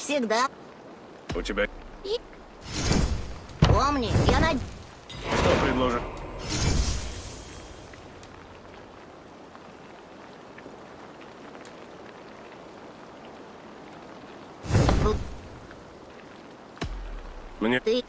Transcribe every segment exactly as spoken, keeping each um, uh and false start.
всегда. У тебя И... Помни, я над... что предложишь? Мне Ты...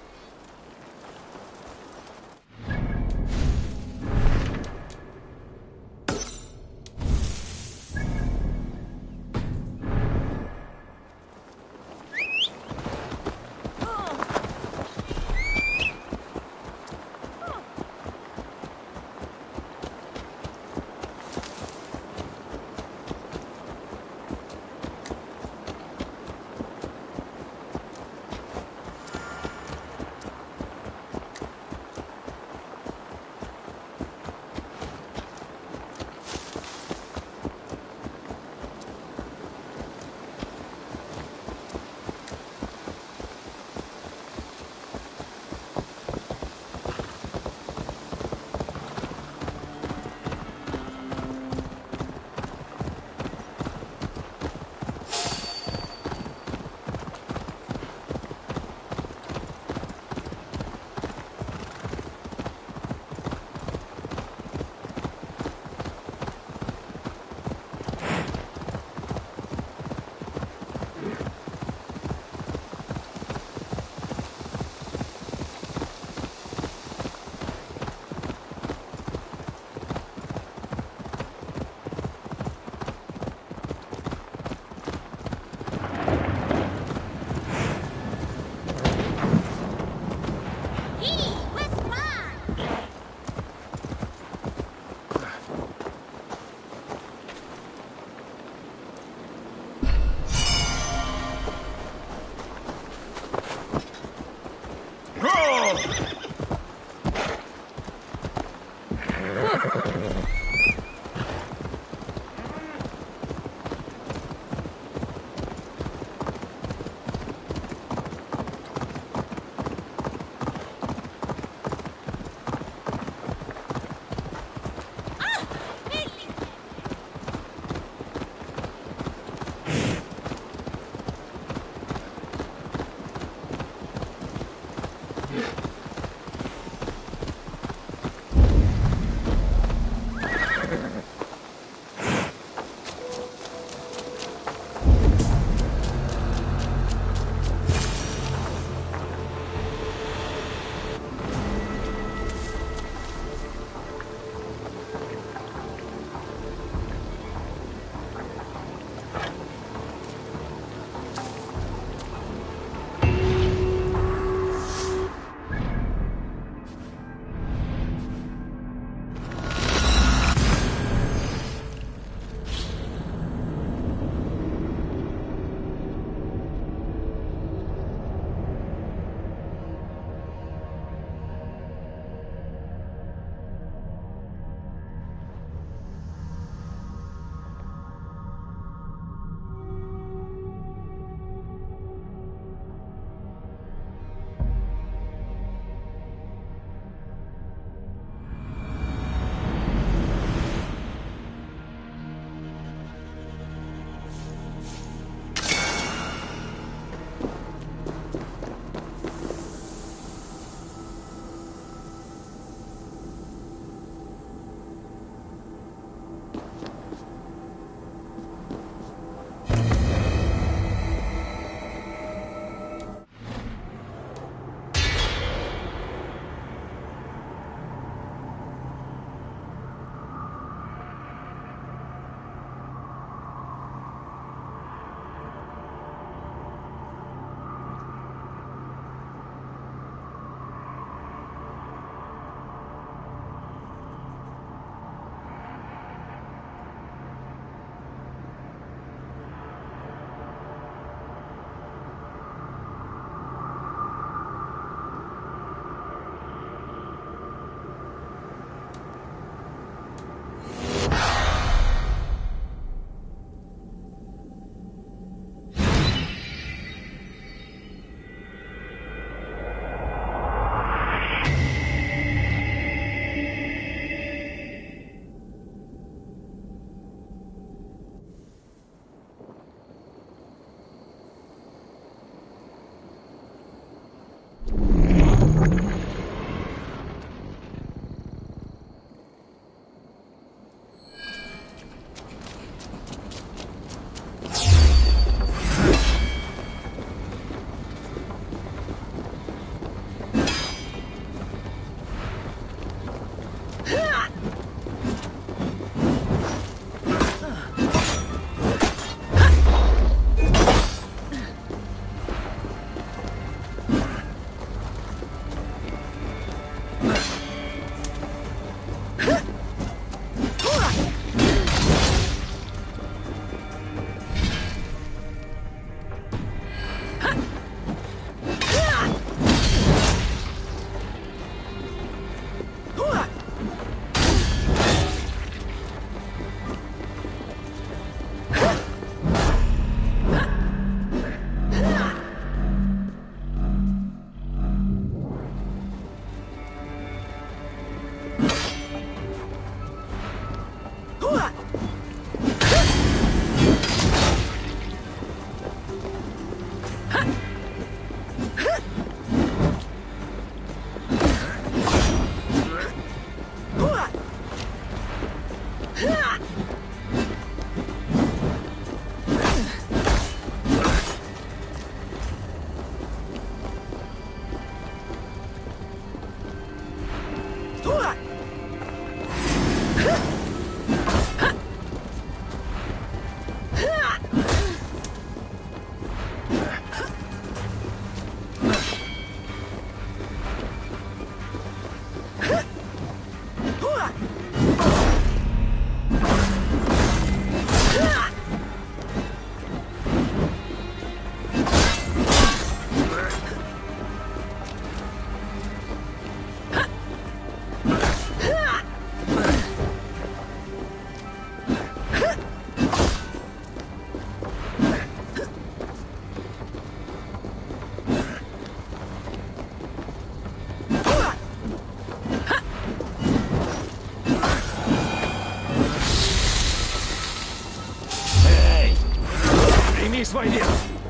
Свой вес!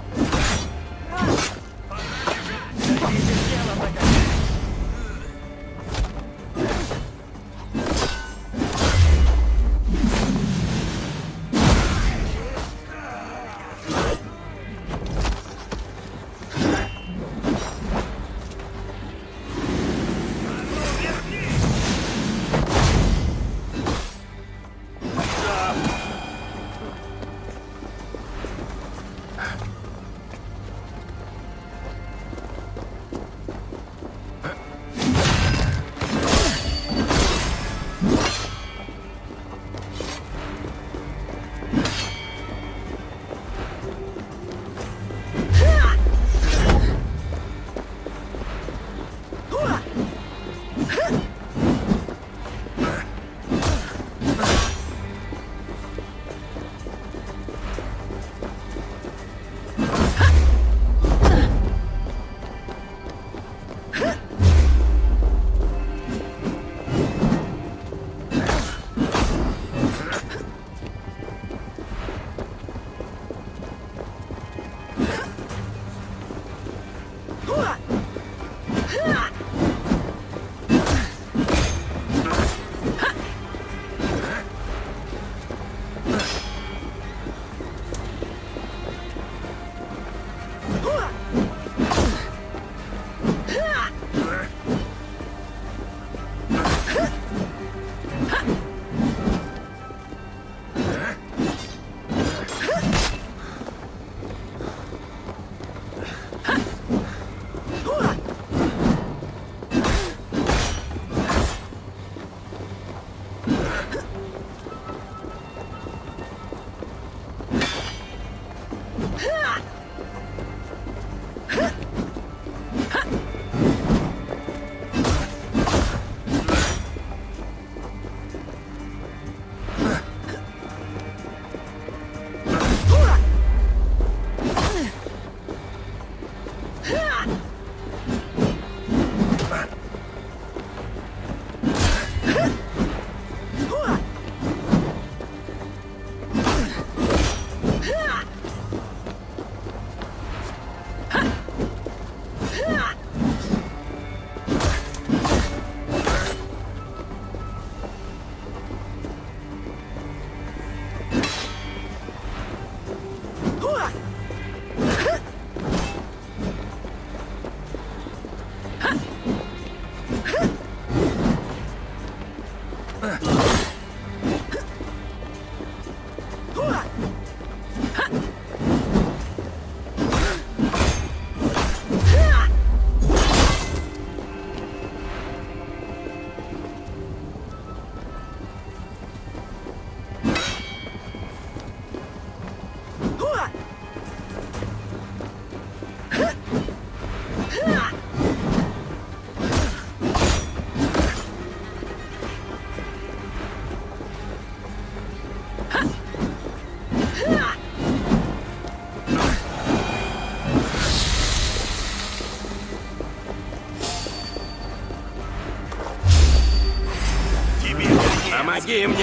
Помоги мне!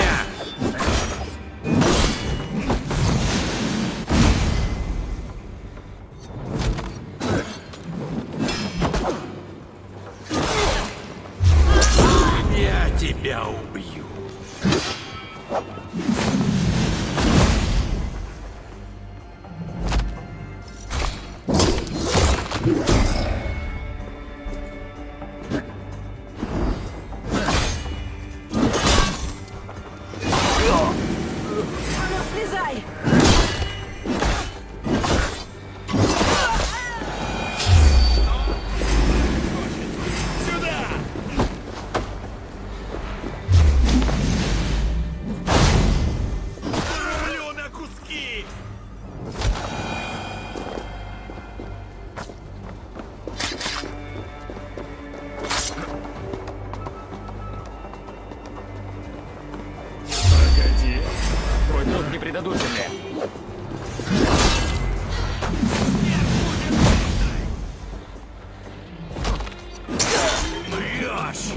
тебя убью. А ну, слезай! Сюда! Рублю на куски! Погоди. Твой долг не предадут земле. Врешь!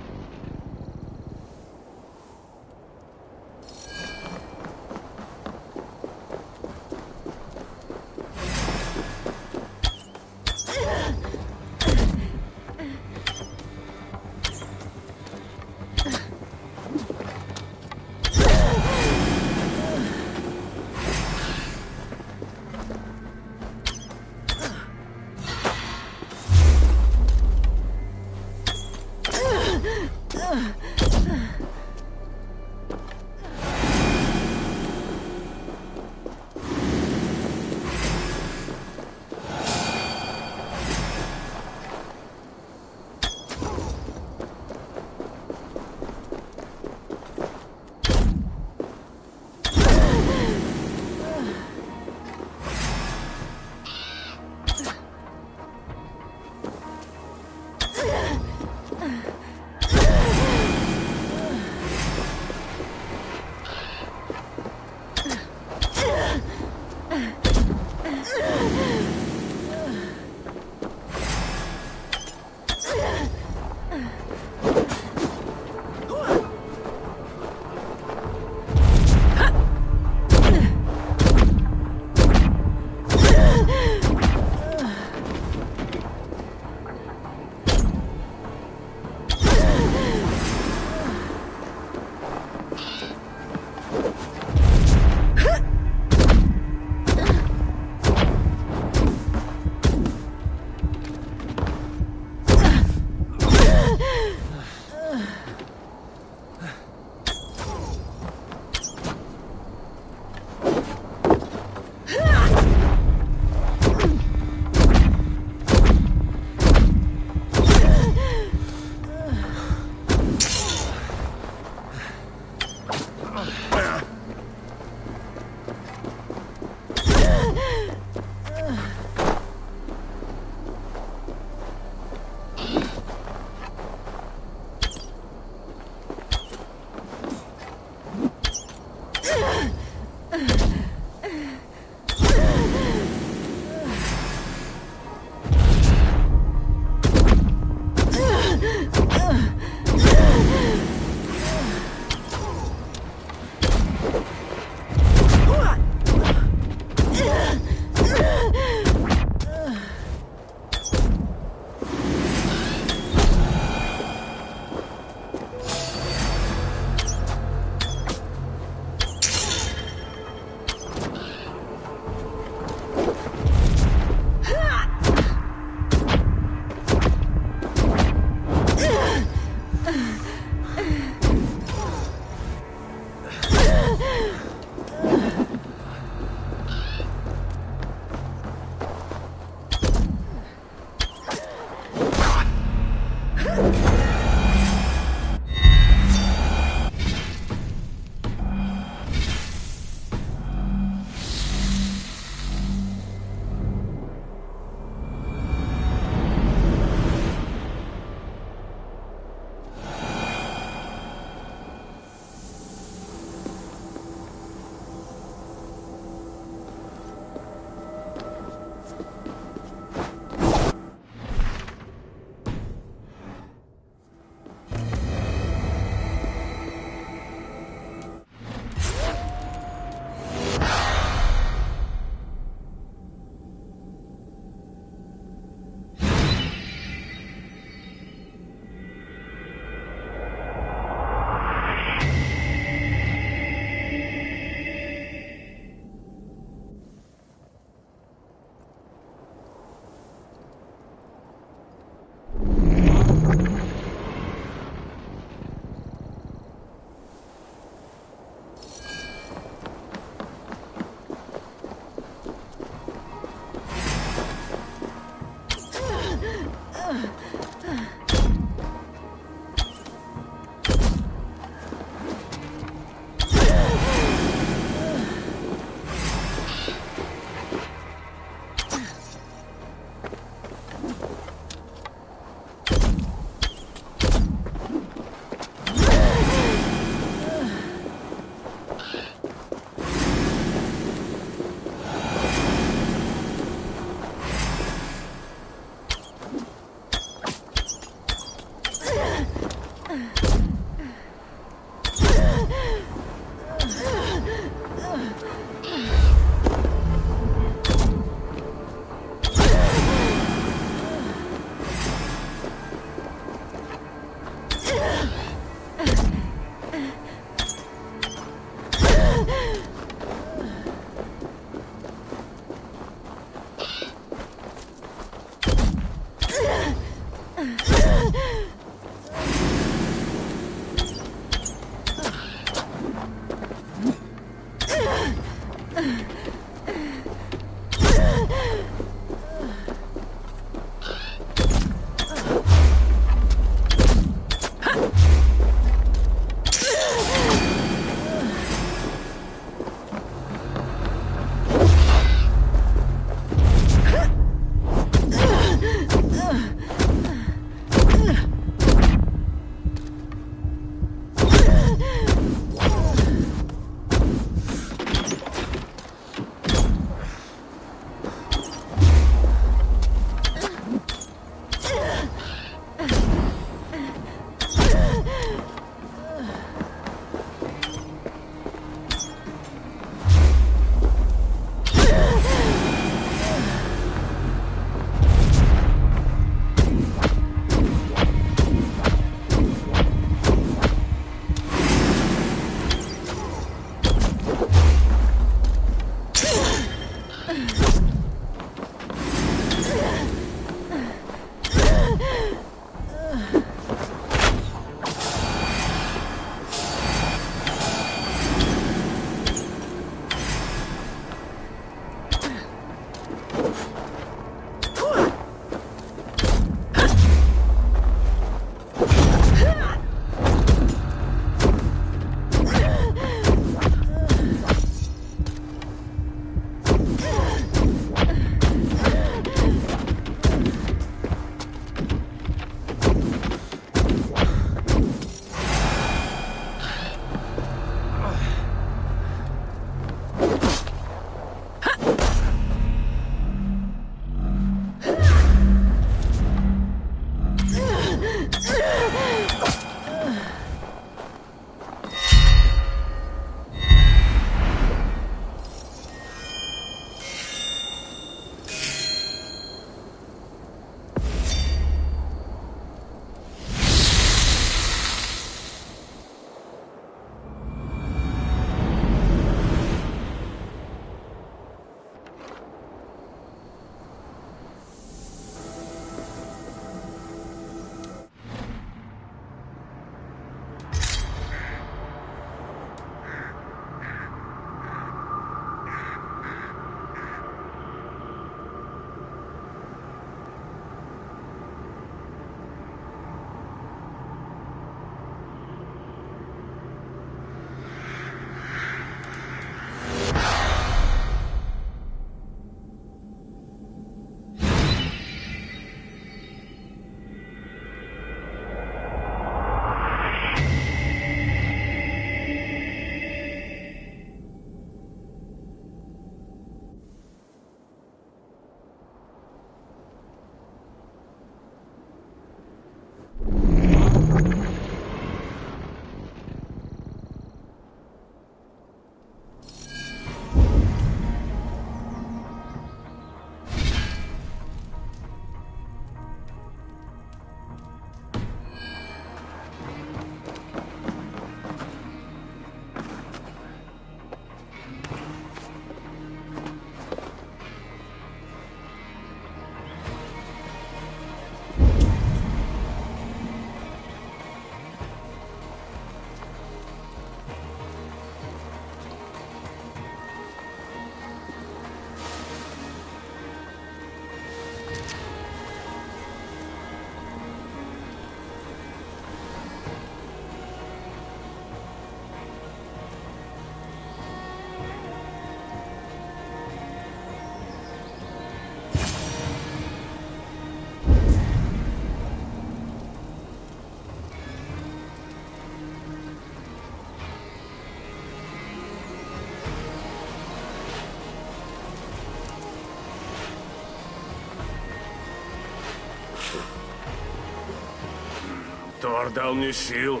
Тор дал мне сил.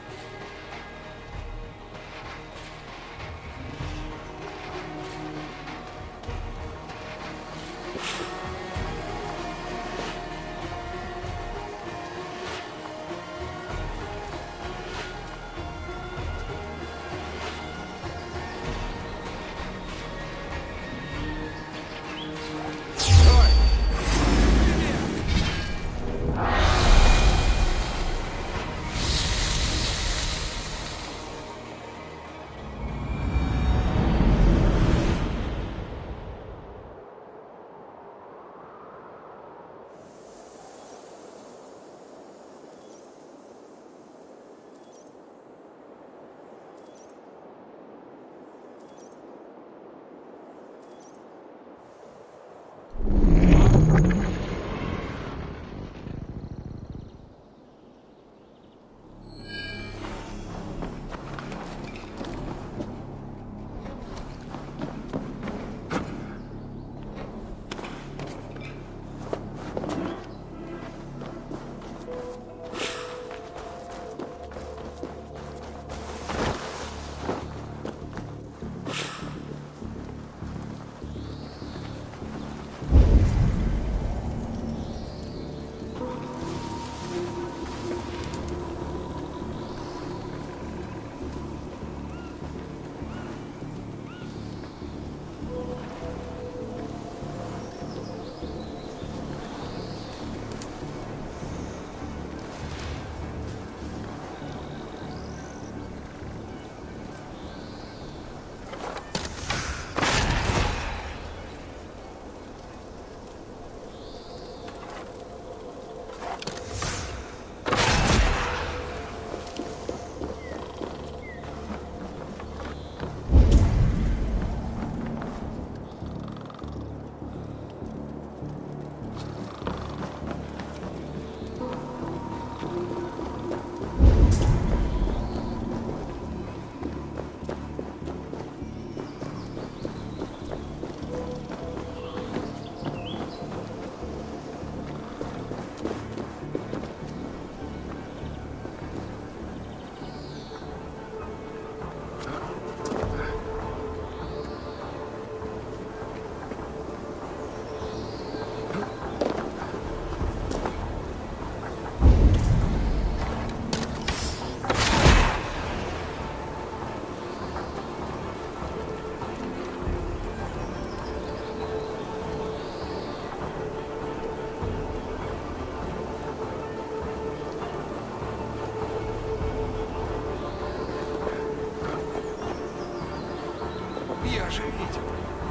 Я же видел.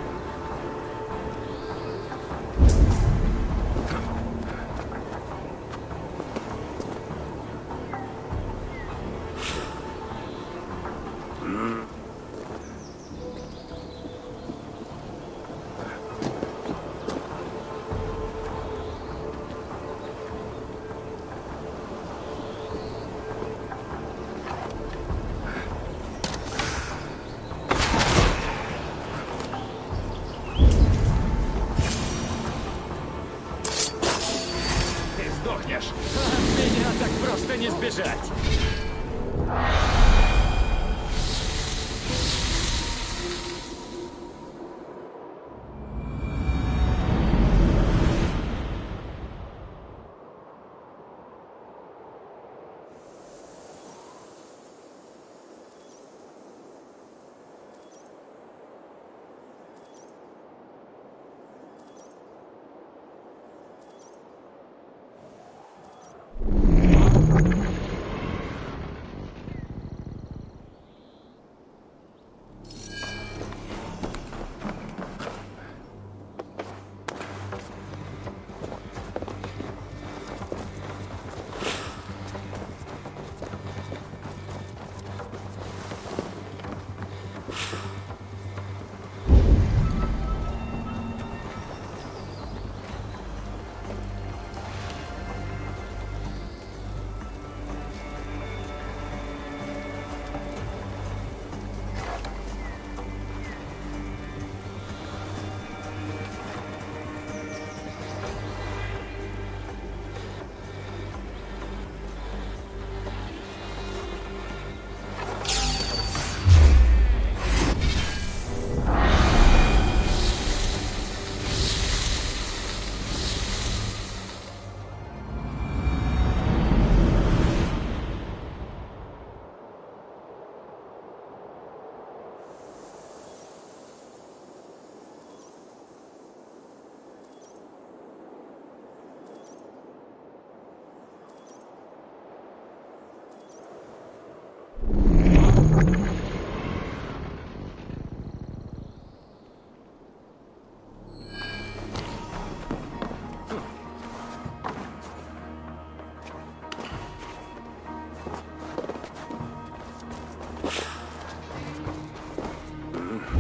Сдохнешь. От меня так просто не сбежать.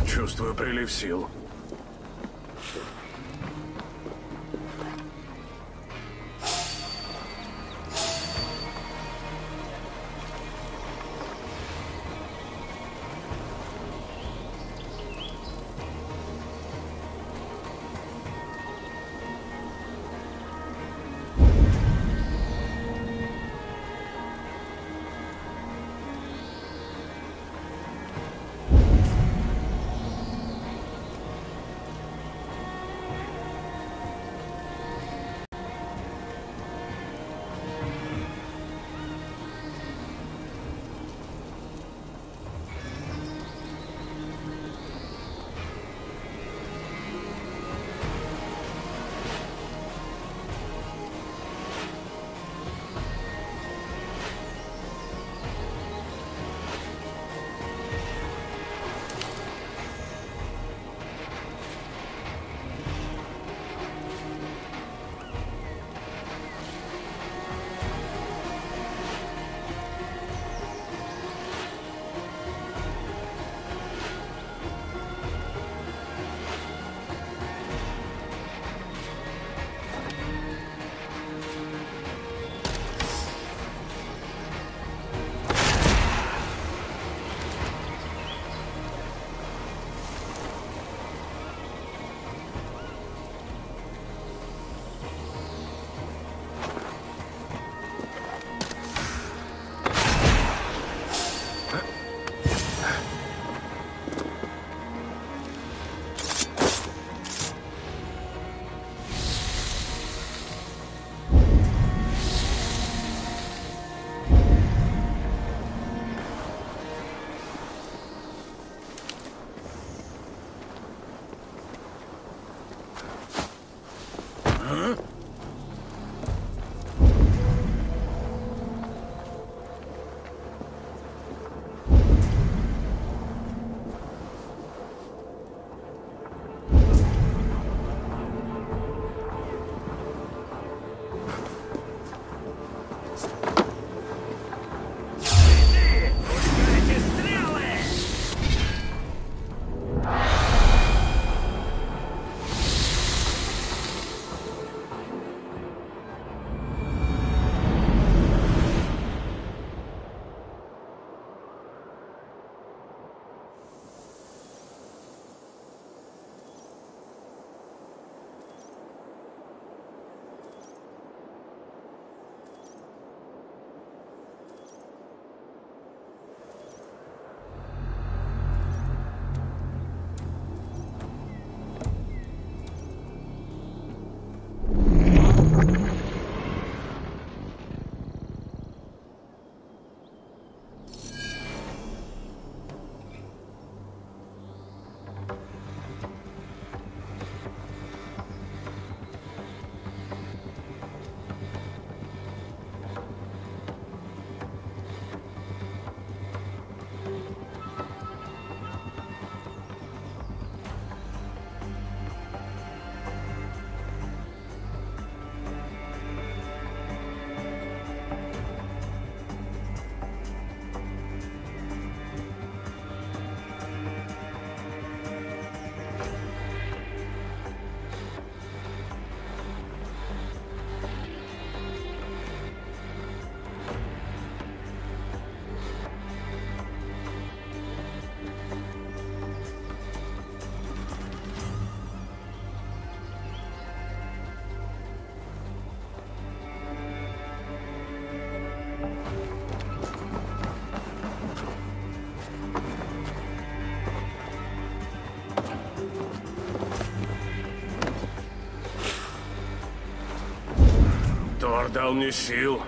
Чувствую прилив сил. Тор дал мне сил.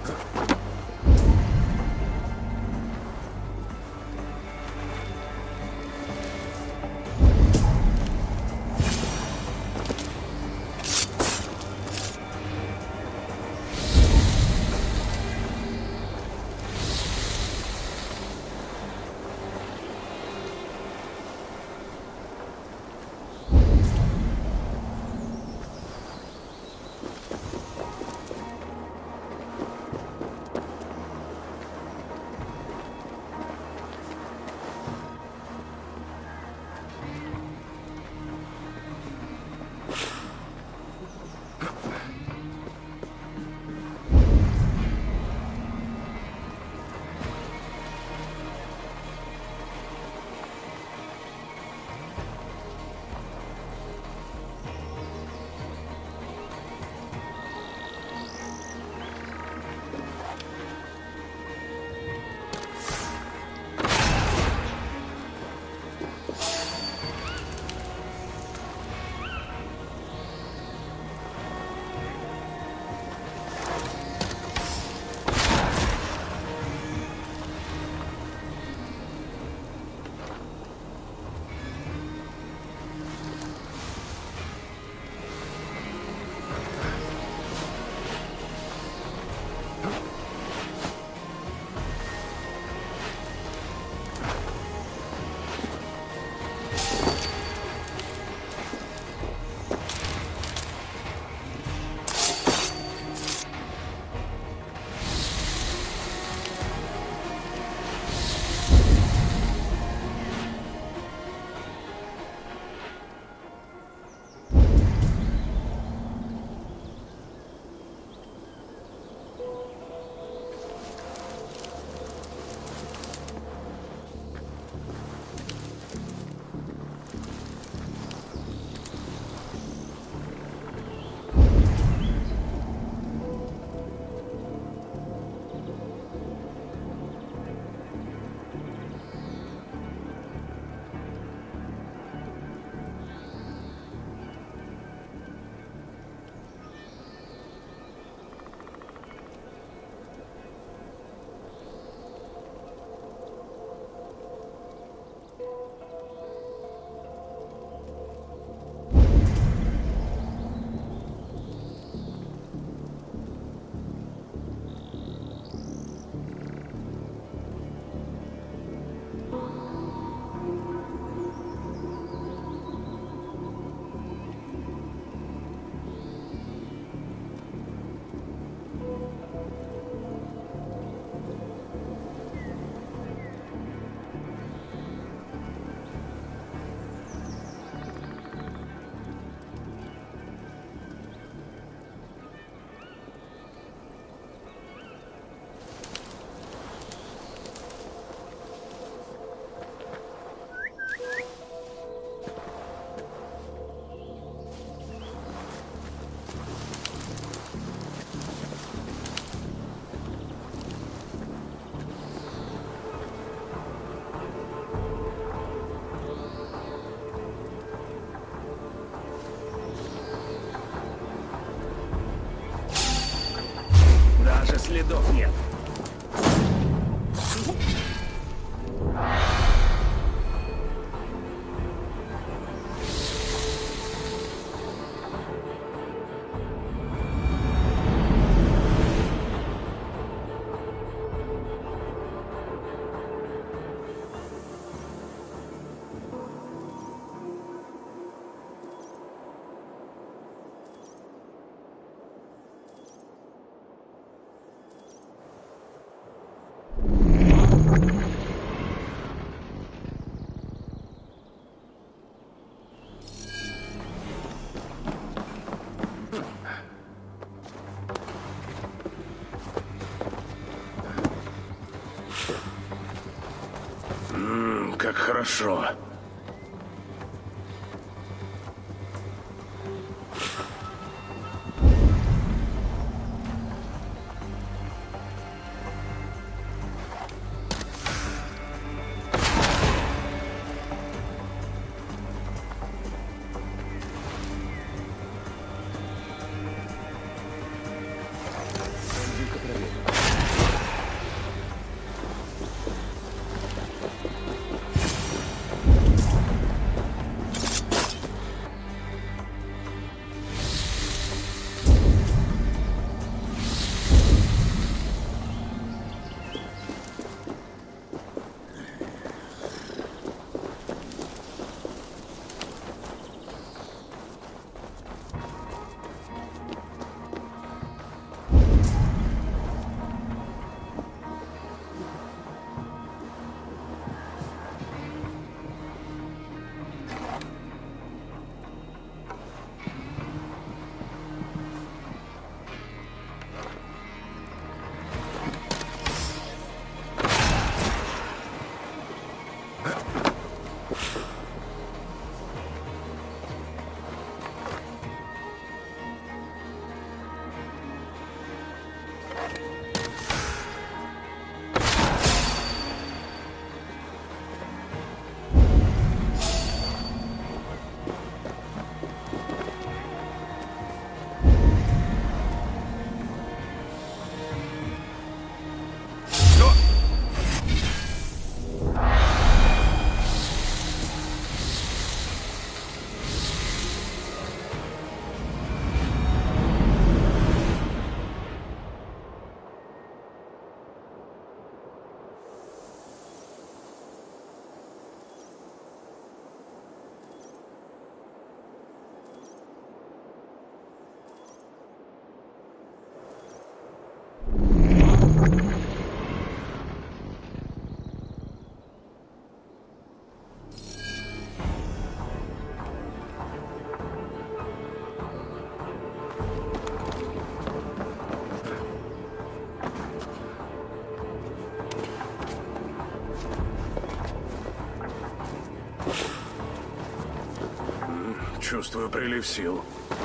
следов нет. Как хорошо. Иди-ка проверь. Чувствую прилив сил.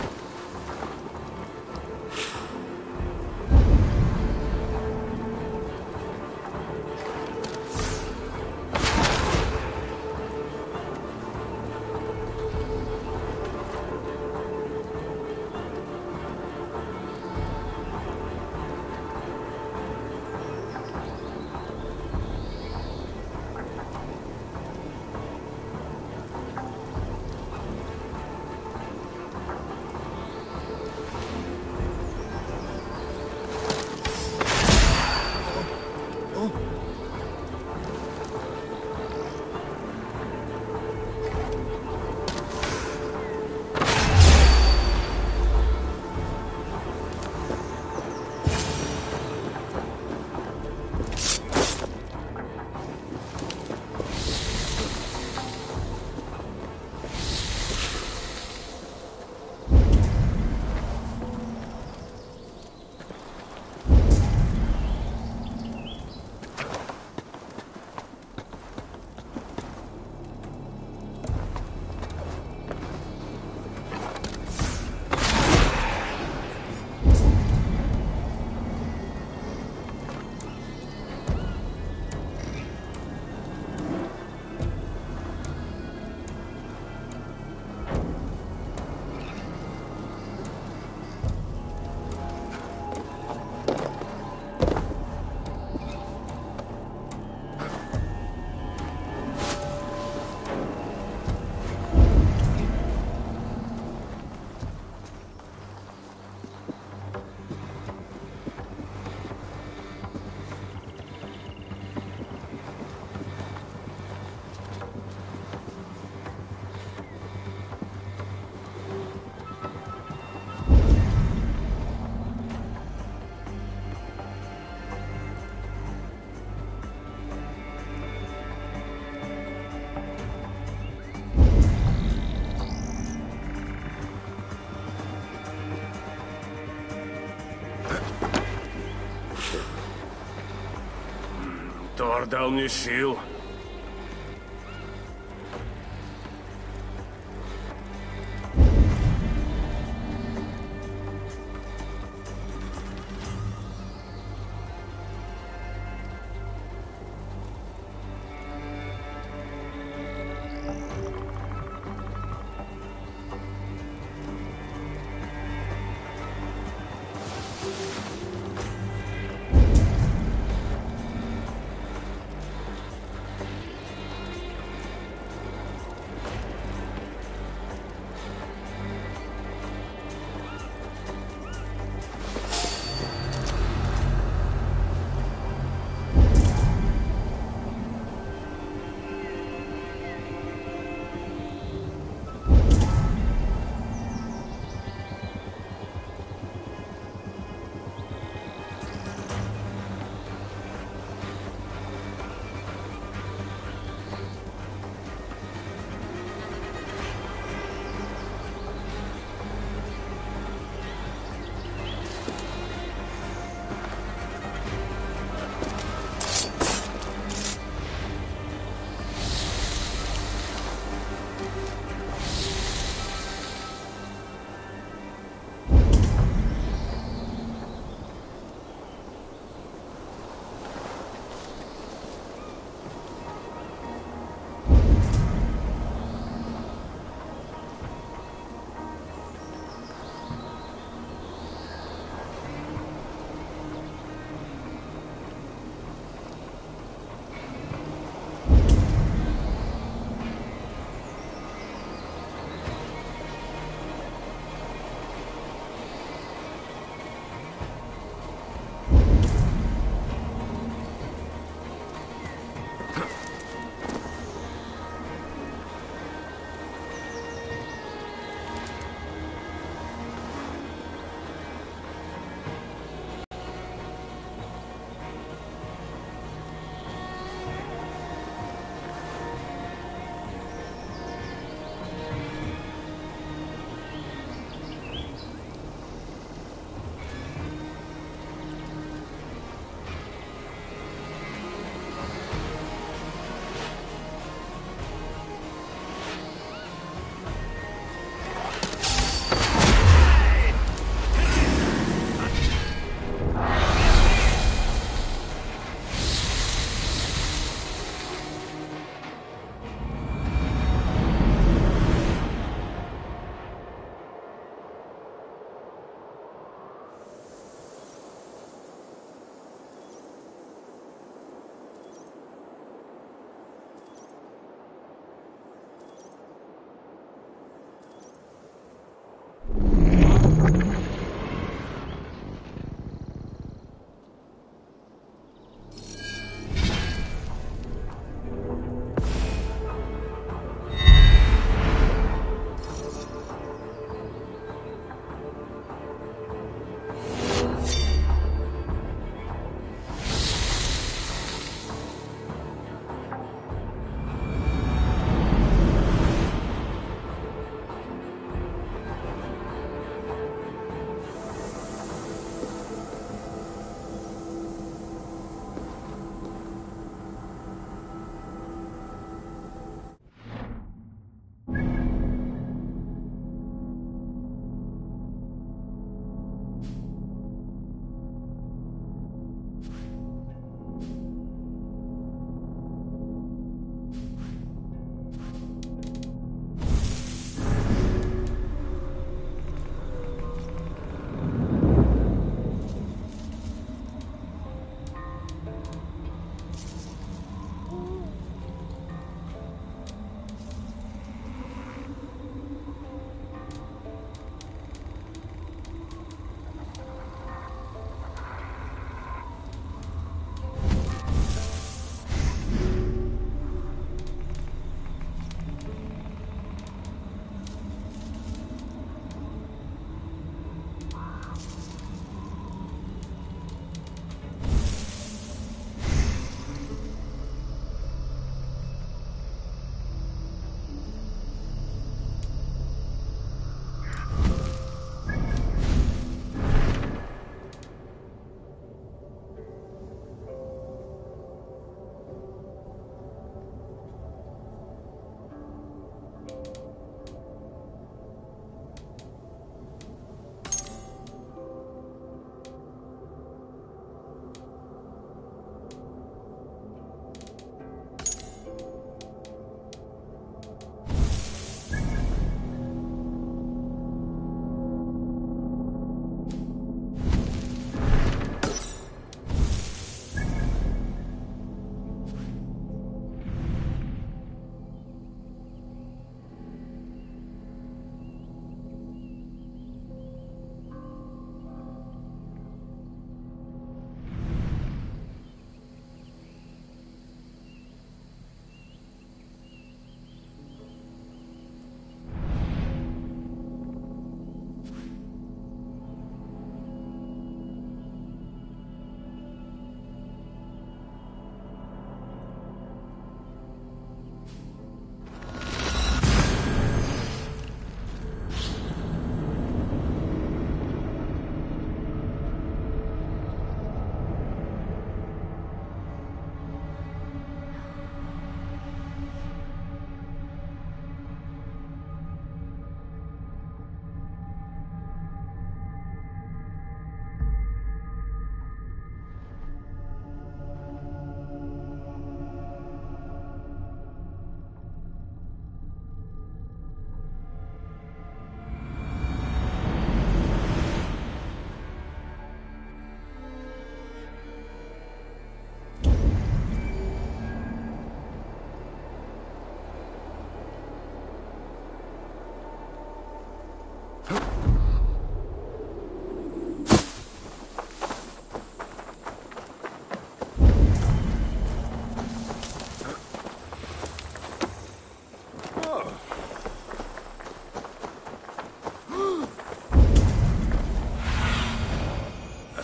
Тор дал мне сил.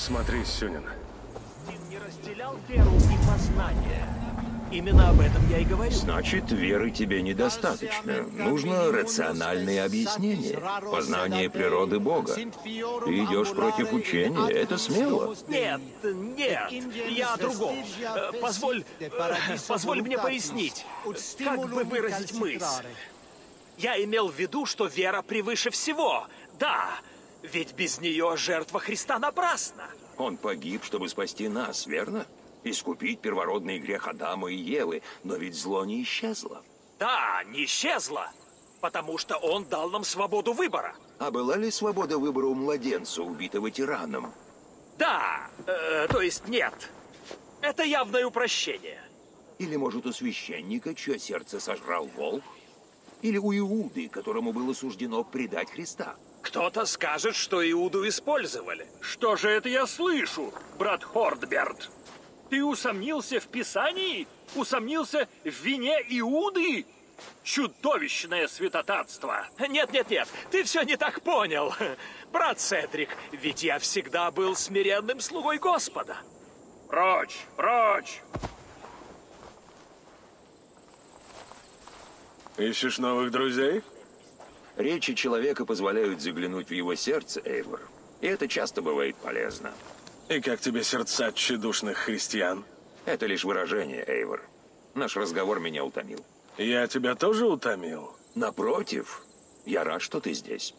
Смотри, Сюнин. Не разделял веру и познание. Именно об этом я и говорю. Значит, веры тебе недостаточно. Нужно рациональное объяснение, познание природы Бога. Ты идешь против учения, это смело. Нет, нет, я о другом. Э, Позволь, э, позволь мне пояснить, как бы выразить мысль. Я имел в виду, что вера превыше всего. Да, ведь без нее жертва Христа напрасна. Он погиб, чтобы спасти нас, верно? Искупить первородный грех Адама и Евы, но ведь зло не исчезло. Да, не исчезла, потому что он дал нам свободу выбора. А была ли свобода выбора у младенца, убитого тираном? Да, э, то есть нет. Это явное упрощение. Или, может, у священника, чье сердце сожрал волк? Или у Иуды, которому было суждено предать Христа? Кто-то скажет, что Иуду использовали. Что же это я слышу, брат Хордберт? Ты усомнился в Писании? Усомнился в вине Иуды? Чудовищное святотатство! Нет-нет-нет, ты все не так понял. Брат Седрик, ведь я всегда был смиренным слугой Господа. Прочь, прочь! Ищешь новых друзей? Речи человека позволяют заглянуть в его сердце, Эйвор. И это часто бывает полезно. И как тебе сердца тщедушных христиан? Это лишь выражение, Эйвор. Наш разговор меня утомил. Я тебя тоже утомил? Напротив, я рад, что ты здесь.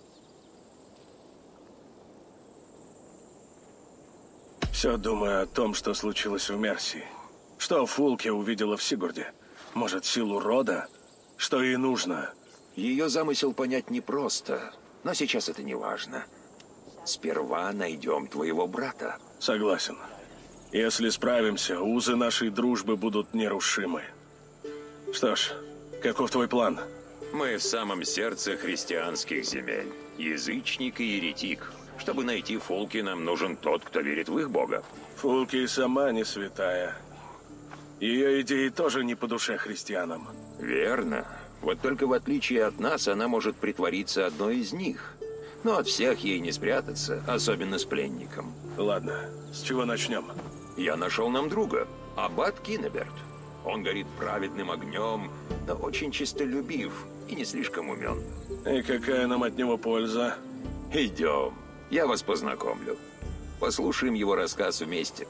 Все думаю о том, что случилось в Мерсии. Что Фулке увидела в Сигурде. Может, силу рода? Что ей нужно? Ее замысел понять непросто, но сейчас это не важно. Сперва найдем твоего брата. Согласен. Если справимся, узы нашей дружбы будут нерушимы. Что ж, каков твой план? Мы в самом сердце христианских земель. Язычник и еретик. Чтобы найти Фулки, нам нужен тот, кто верит в их бога. Фулки сама не святая. Ее идеи тоже не по душе христианам. Верно. Вот только в отличие от нас, она может притвориться одной из них. Но от всех ей не спрятаться, особенно с пленником. Ладно, с чего начнем? Я нашел нам друга, аббат Кинеберт. Он горит праведным огнем, но очень честолюбив и не слишком умен. И какая нам от него польза? Идем, я вас познакомлю. Послушаем его рассказ вместе.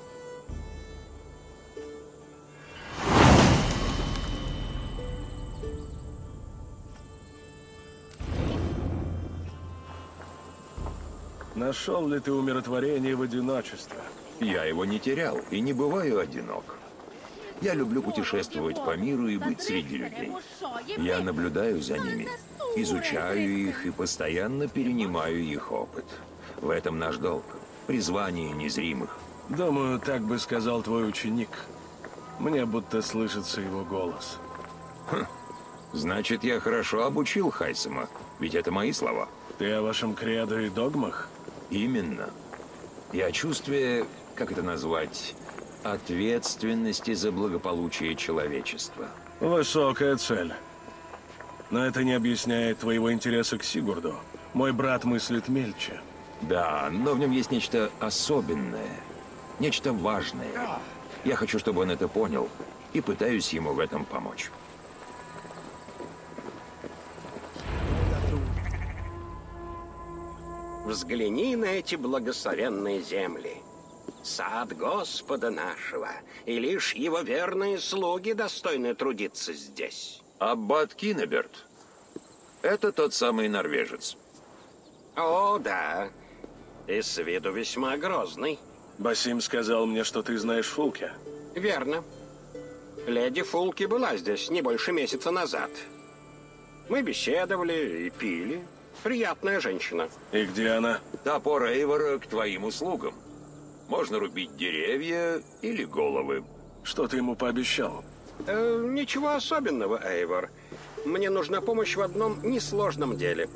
Нашел ли ты умиротворение в одиночестве? Я его не терял и не бываю одинок. Я люблю путешествовать по миру и быть среди людей. Я наблюдаю за ними, изучаю их и постоянно перенимаю их опыт. В этом наш долг, призвание незримых. Думаю, так бы сказал твой ученик. Мне будто слышится его голос. Хм. Значит, я хорошо обучил Хайсема, ведь это мои слова. Ты о вашем кредо и догмах? Именно. И о чувстве, как это назвать, ответственности за благополучие человечества. Высокая цель. Но это не объясняет твоего интереса к Сигурду. Мой брат мыслит мельче. Да, но в нем есть нечто особенное, нечто важное. Я хочу, чтобы он это понял, и пытаюсь ему в этом помочь. Взгляни на эти благословенные земли. Сад Господа нашего, и лишь его верные слуги достойны трудиться здесь. Аббат Кинеберт. Это тот самый норвежец. О, да. И с виду весьма грозный. Басим сказал мне, что ты знаешь Фулке. Верно. Леди Фулки была здесь не больше месяца назад. Мы беседовали и пили. Приятная женщина. И где она? Топор Эйвора к твоим услугам. Можно рубить деревья или головы. Что ты ему пообещал? Э, ничего особенного, Эйвор. Мне нужна помощь в одном несложном деле.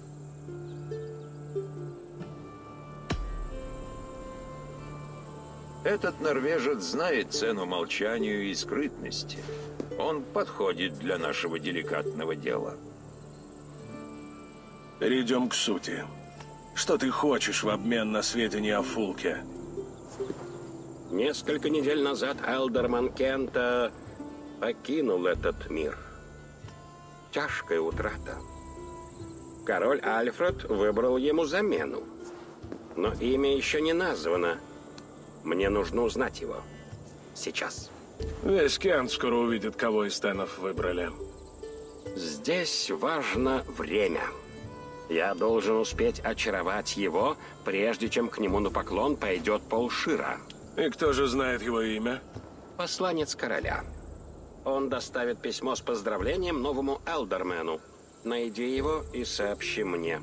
Этот норвежец знает цену молчанию и скрытности. Он подходит для нашего деликатного дела. Перейдем к сути. Что ты хочешь в обмен на сведения о Фулке? Несколько недель назад Элдерман Кента покинул этот мир. Тяжкая утрата. Король Альфред выбрал ему замену. Но имя еще не названо. Мне нужно узнать его. Сейчас. Весь Кент скоро увидит, кого из Тенов выбрали. Здесь важно время. Я должен успеть очаровать его, прежде чем к нему на поклон пойдет полшира. И кто же знает его имя? Посланец короля. Он доставит письмо с поздравлением новому Элдермену. Найди его и сообщи мне.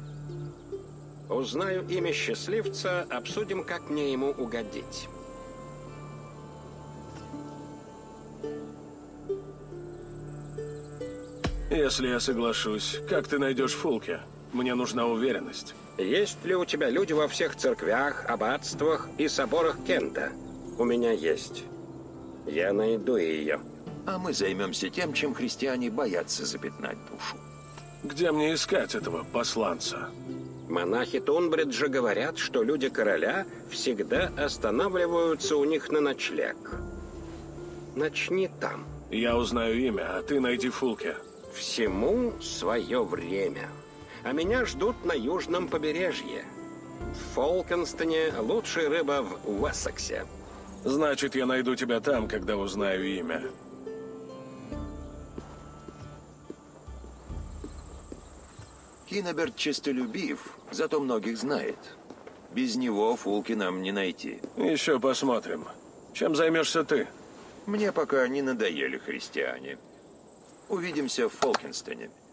Узнаю имя счастливца, обсудим, как мне ему угодить. Если я соглашусь, как ты найдешь Фулке? Мне нужна уверенность. Есть ли у тебя люди во всех церквях, аббатствах и соборах Кента? У меня есть. Я найду ее. А мы займемся тем, чем христиане боятся запятнать душу. Где мне искать этого посланца? Монахи Тунбриджа говорят, что люди короля всегда останавливаются у них на ночлег. Начни там. Я узнаю имя, а ты найди Фулке. Всему свое время. А меня ждут на южном побережье. В Фолкенстоне лучшая рыба в Уэссексе. Значит, я найду тебя там, когда узнаю имя. Кинеберт честолюбив, зато многих знает. Без него Фулки нам не найти. Еще посмотрим. Чем займешься ты? Мне пока не надоели христиане. Увидимся в Фолкенстоне.